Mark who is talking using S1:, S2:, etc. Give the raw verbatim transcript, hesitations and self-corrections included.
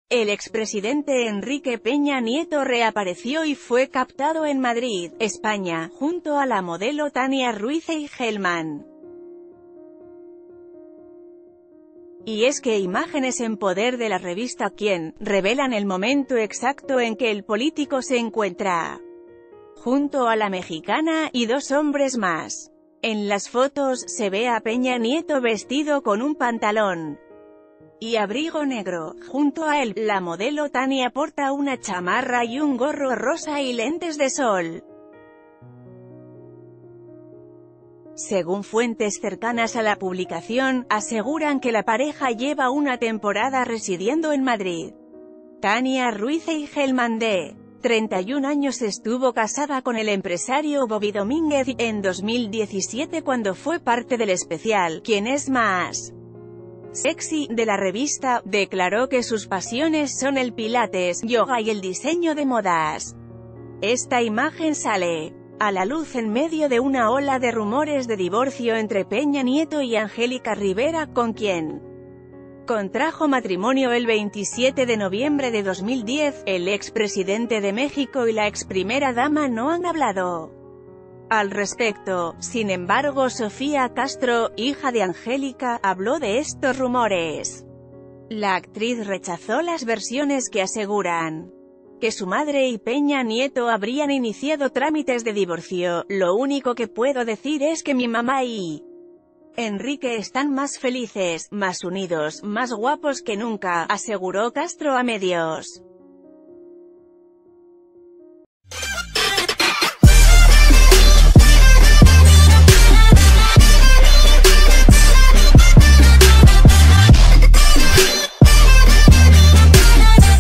S1: El expresidente Enrique Peña Nieto reapareció y fue captado en Madrid, España, junto a la modelo Tania Ruiz Eigelman. Y es que imágenes en poder de la revista Quién revelan el momento exacto en que el político se encuentra junto a la mexicana y dos hombres más. En las fotos se ve a Peña Nieto vestido con un pantalón y abrigo negro. Junto a él, la modelo Tania porta una chamarra y un gorro rosa y lentes de sol. Según fuentes cercanas a la publicación, aseguran que la pareja lleva una temporada residiendo en Madrid. Tania Ruiz Eigelman, de treinta y un años, estuvo casada con el empresario Bobby Domínguez en dos mil diecisiete cuando fue parte del especial ¿Quién es más sexy?, de la revista. Declaró que sus pasiones son el pilates, yoga y el diseño de modas. Esta imagen sale a la luz en medio de una ola de rumores de divorcio entre Peña Nieto y Angélica Rivera, con quien contrajo matrimonio el veintisiete de noviembre de dos mil diez. El expresidente de México y la ex primera dama no han hablado al respecto. Sin embargo, Sofía Castro, hija de Angélica, habló de estos rumores. La actriz rechazó las versiones que aseguran que su madre y Peña Nieto habrían iniciado trámites de divorcio. Lo único que puedo decir es que mi mamá y Enrique están más felices, más unidos, más guapos que nunca, aseguró Castro a medios.